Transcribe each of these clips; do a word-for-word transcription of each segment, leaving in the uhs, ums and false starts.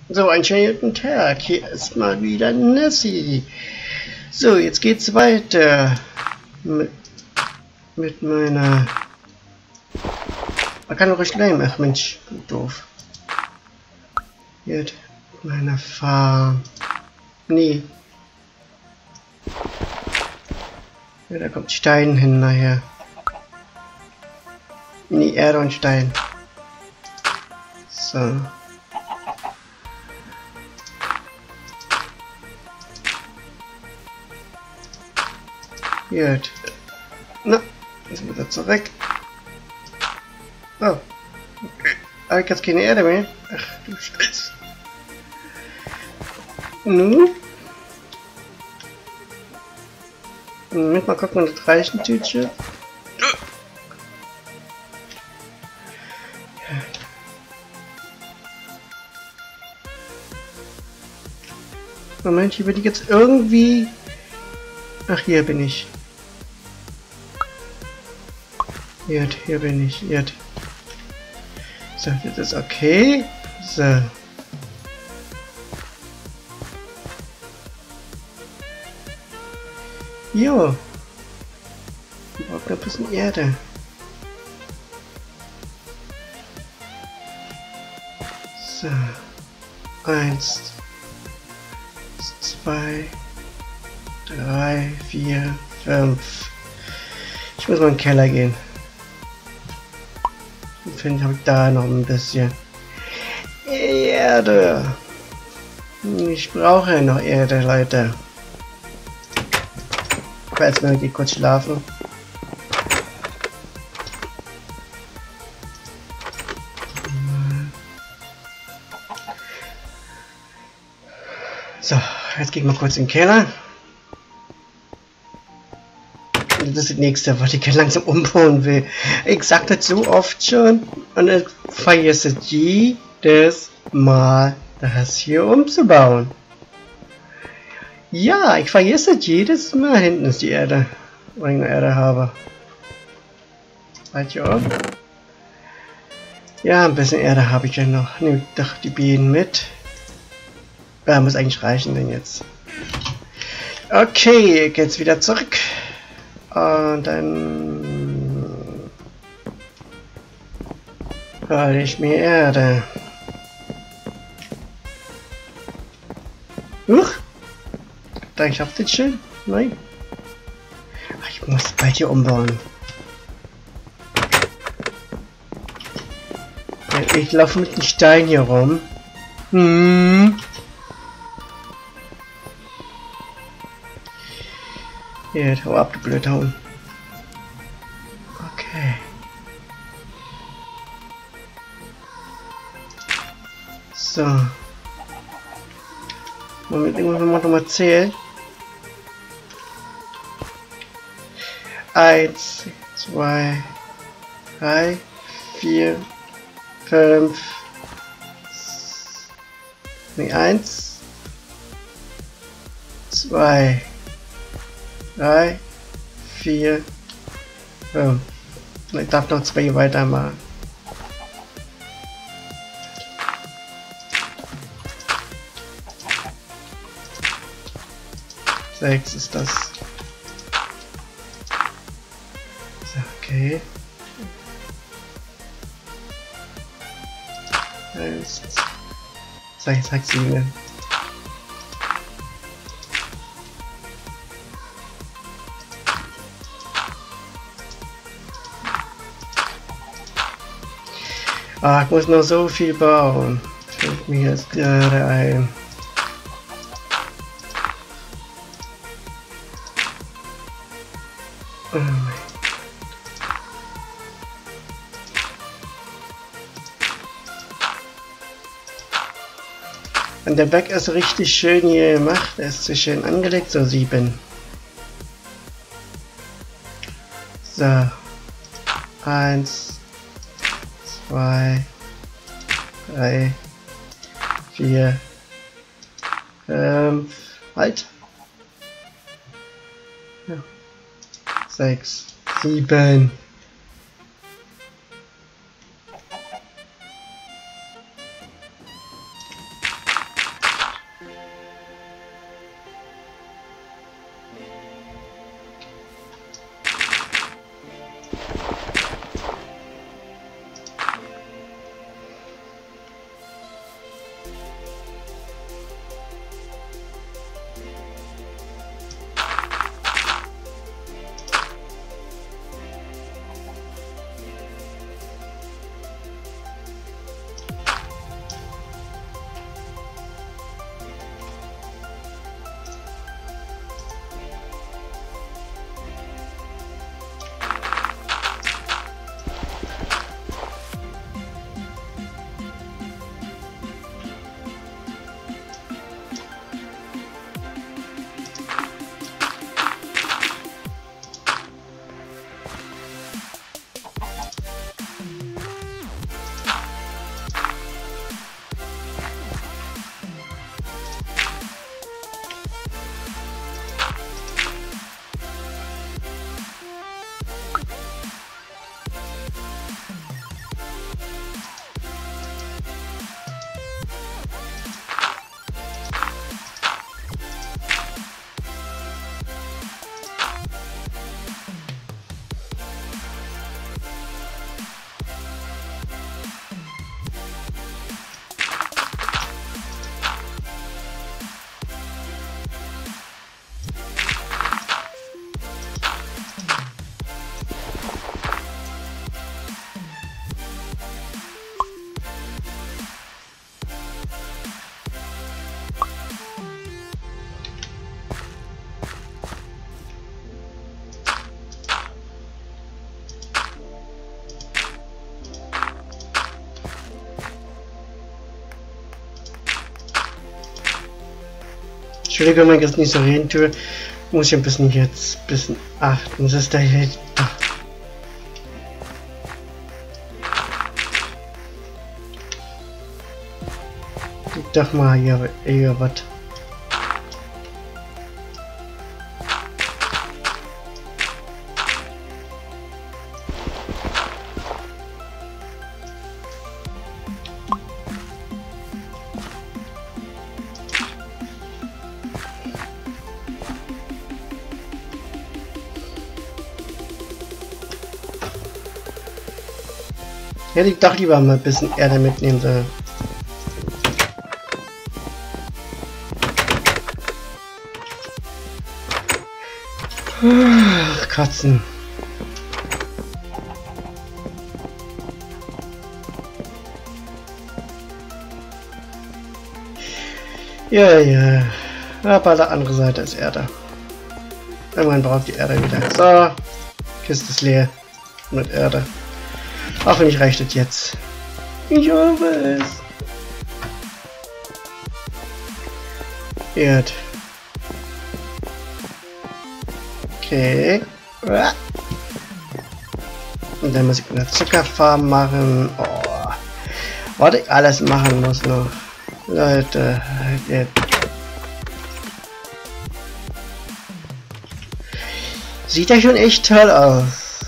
So, einen schönen guten Tag. Hier ist mal wieder Nessie. So, jetzt geht's weiter mit, mit meiner... Man kann doch ruhig bleiben. Ach Mensch, doof. Mit meiner Farm. Nee. Ja, da kommt Stein hin nachher. Nee, Erde und Stein. So. Gut. Na, jetzt wieder zurück. Oh. Habe ich jetzt keine Erde mehr? Ach du Scheiße. Nun? Moment, mal gucken, das reicht ein Tütchen. Moment, hier bin ich jetzt irgendwie... Ach, hier bin ich. Jetzt, hier bin ich. Jetzt. So, das ist okay. So. Jo. Ich brauche ein bisschen Erde. So. Eins. Zwei. Drei, vier, fünf. Ich muss mal in den Keller gehen. Finde ich da noch ein bisschen Erde. Ich brauche noch Erde, Leute. Ich werde jetzt mal hier kurz schlafen. So, jetzt gehe ich mal kurz in den Keller. Das ist das nächste, was ich langsam umbauen will. Ich sag das so oft schon und ich vergesse jedes Mal, das hier umzubauen. Ja, ich vergesse jedes Mal. Hinten ist die Erde, weil ich eine Erde habe. Halt hier oben. Ja, ein bisschen Erde habe ich ja noch. Nehme doch die Bienen mit. Ja, muss eigentlich reichen denn jetzt. Okay, geht's wieder zurück. Und dann hole ich mir Erde. Huch! Da ich hab das schon? Nein. Ach, ich muss bald hier umbauen. Ich laufe mit dem Stein hier rum. Hm. Hier, hau ab, du Blödhauen. Okay. So. Moment, irgendwann mal noch mal zählen. Eins, zwei, drei, vier, fünf. Nee, eins, zwei. drei, vier, fünf. Ich darf noch zwei weitermachen. sechs ist das. So, okay. eins, zwei, sechs, sieben. Ah, ich muss noch so viel bauen. Fällt mir jetzt gerade ein. Oh mein. Und der Berg ist richtig schön hier gemacht. Er ist so schön angelegt, so sieben. So. Eins. Zwei, drei, vier, fünf, halt, ja. Sechs, sieben. Entschuldigung, wenn ich jetzt nicht so reden tue. Muss ich ein bisschen jetzt ein bisschen achten. Das ist da hier. Doch mal hier, hier was. Hätte ich doch lieber mal ein bisschen Erde mitnehmen sollen. Ach, Katzen. Ja, ja. Aber der andere Seite ist Erde. Irgendwann braucht die Erde wieder. So. Kiste ist leer. Mit Erde. Auch wenn ich reicht es jetzt. Ich hoffe es. Erd. Okay. Und dann muss ich eine Zuckerfarm machen. Oh. Was ich alles machen muss noch. Leute. Jetzt. Sieht ja schon echt toll aus.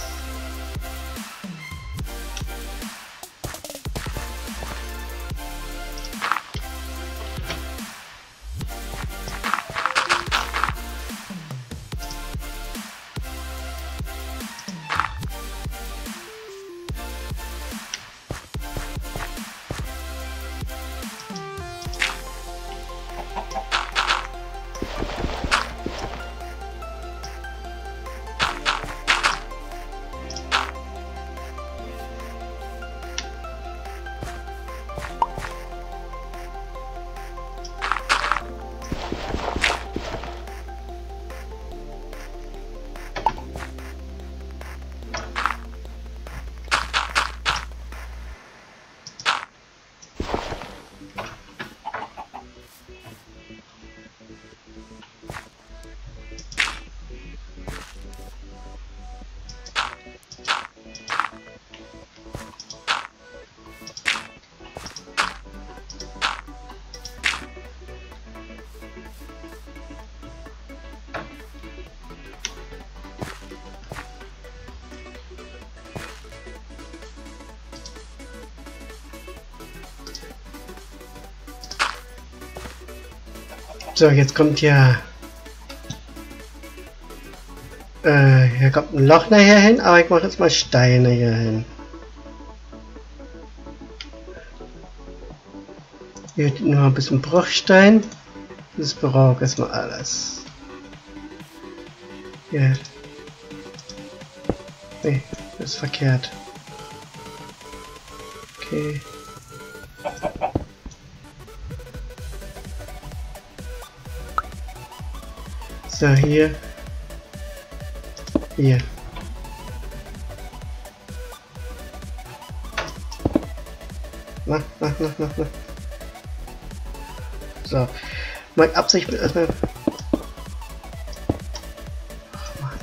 So, jetzt kommt ja... Äh, hier kommt ein Loch nachher hin, aber ich mache jetzt mal Steine hier hin. Hier nur ein bisschen Bruchstein. Das braucht erstmal alles. Hier. Nee, das ist verkehrt. Okay. So, hier. Hier. Na, na, na, na, na. So. Meine Absicht wird erstmal. Ach, Mann.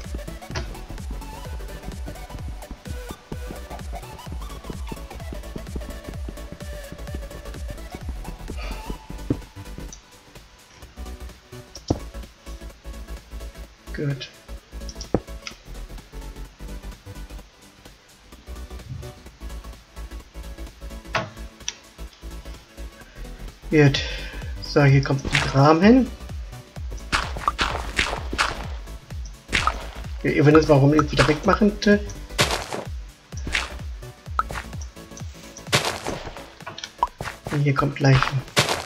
Gut. Gut. So, hier kommt ein Rahmen hin. Ihr wisst, warum ich wieder wegmachen will. Und hier kommt Leichen.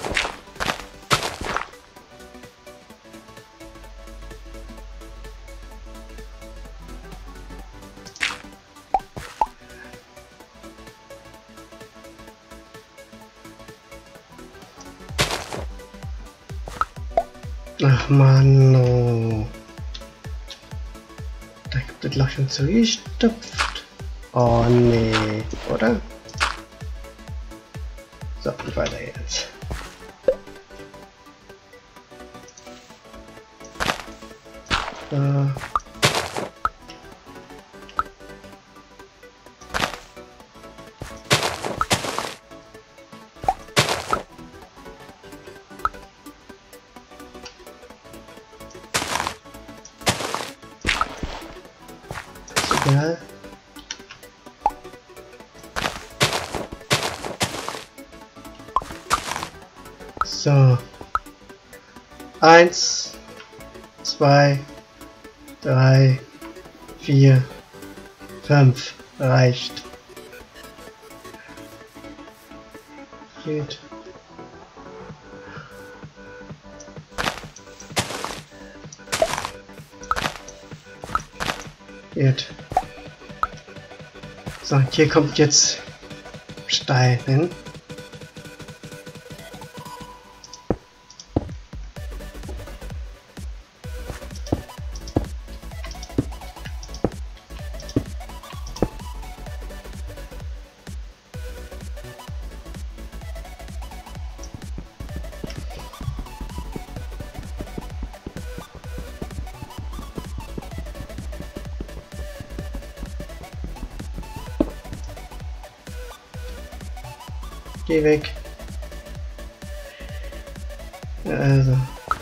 Ach Mann, no. Da gibt das Loch schon zugestopft. Oh nee, oder? So, und weiter jetzt. So. Ja. So. Eins, zwei, drei, vier, fünf. Reicht. Geht. Geht. So, hier kommt jetzt Stein hin. Geh weg. Ja, also.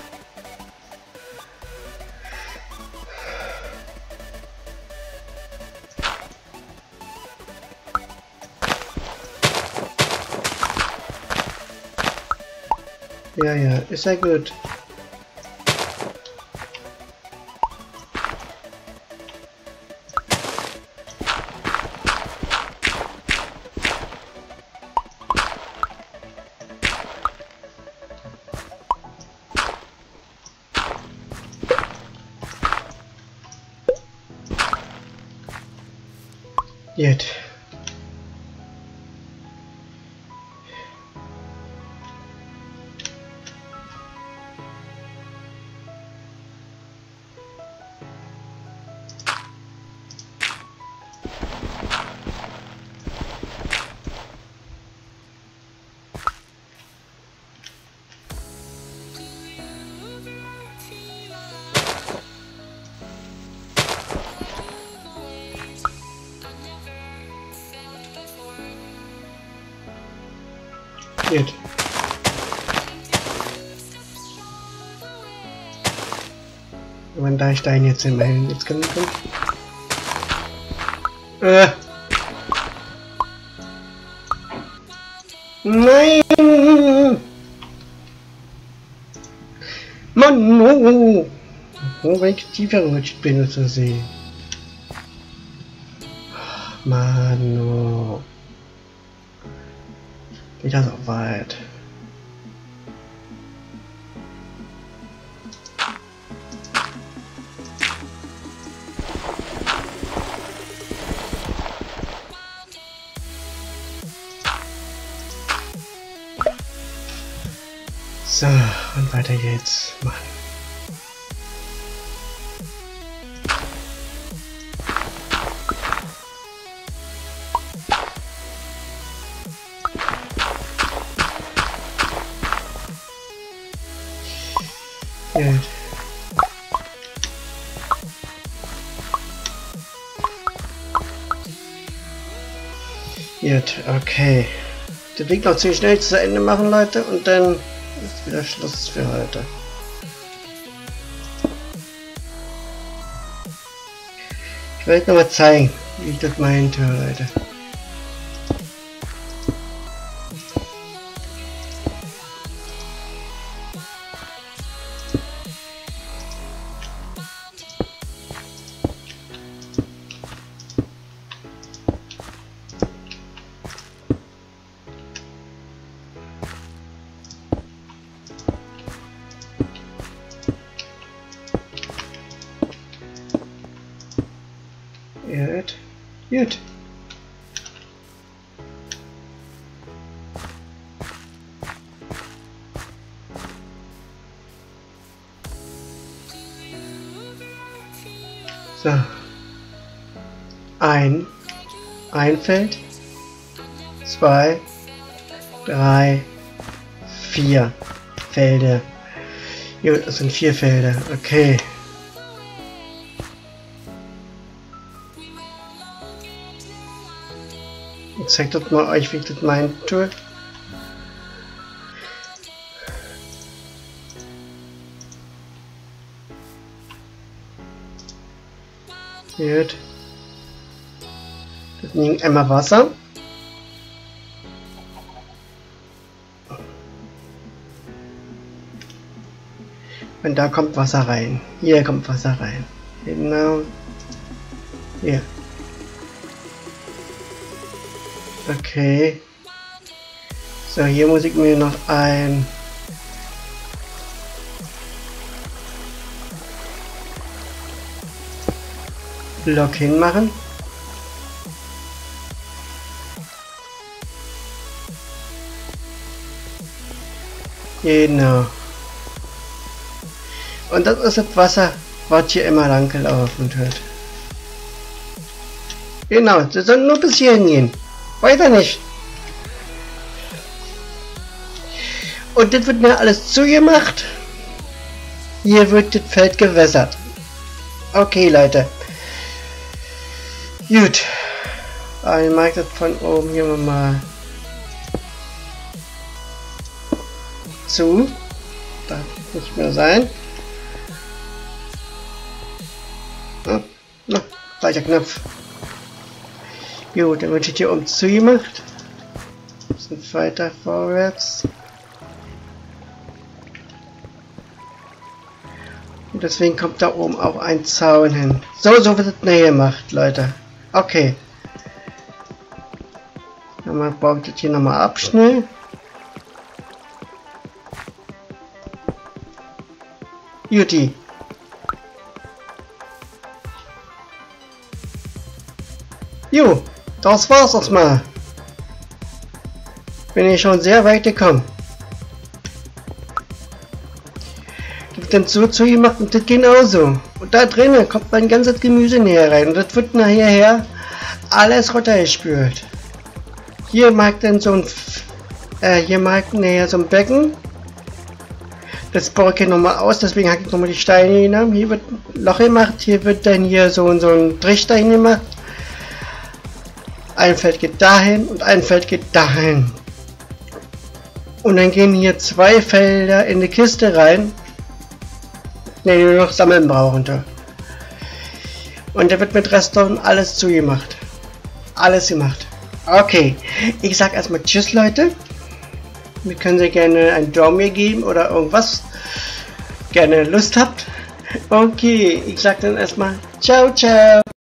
Ja, ja, ist ja gut. Jetzt. Geht. Wenn da Stein jetzt in meinen jetzt können kommt. Äh. Nein! Mann, oh, oh, wenn ich tiefer gerutscht bin, ist zu sehen. Mann, oh. Geht das auch weit? So, und weiter geht's. Mann. Gut. Gut, okay. Den Weg noch ziemlich schnell zu Ende machen, Leute, und dann ist wieder Schluss für heute. Ich werde noch mal zeigen, wie ich das meinen tue, Leute. Gut. Gut. So. Ein. Ein Feld. Zwei. Drei. Vier Felder. Gut, das sind vier Felder. Okay. Ich zeig das mal euch, wie ich das mein tue. Gut. Das nimmt einmal Wasser. Und da kommt Wasser rein. Hier kommt Wasser rein. Genau. Hier. Okay. So, hier muss ich mir noch ein Block hinmachen. Genau. Und das ist das Wasser, was hier immer lang gelaufen wird. Genau, das soll nur bis hierhin gehen. Weiter nicht. Und das wird mir alles zugemacht. Hier wird das Feld gewässert. Okay, Leute. Gut. Ich mag das von oben hier mal zu. Darf nicht mehr sein. Oh, no, falscher Knopf. Gut, dann wird es hier oben zugemacht. Ein bisschen weiter vorwärts. Und deswegen kommt da oben auch ein Zaun hin. So, so wird es näher gemacht, Leute. Okay. Dann baue ich das hier nochmal ab, schnell. Juti. Jo, das war's erstmal. Bin ich schon sehr weit gekommen. Das wird dann so zugemacht und das genauso. Und da drinnen kommt mein ganzes Gemüse näher rein. Und das wird nachher alles runtergespült. Hier mag dann so ein äh, hier mag näher so ein Becken. Das baue ich hier nochmal aus, deswegen habe ich nochmal die Steine genommen. Hier wird ein Loch gemacht, hier wird dann hier so, so ein Trichter hingemacht. Ein Feld geht dahin und ein Feld geht dahin. Und dann gehen hier zwei Felder in die Kiste rein. Ne, die nur noch sammeln brauchen. Da. Und da wird mit Restaurant alles zugemacht. Alles gemacht. Okay, ich sag erstmal Tschüss, Leute. Mir können Sie gerne einen Daumen mir geben oder irgendwas. Gerne Lust habt. Okay, ich sag dann erstmal Ciao, ciao.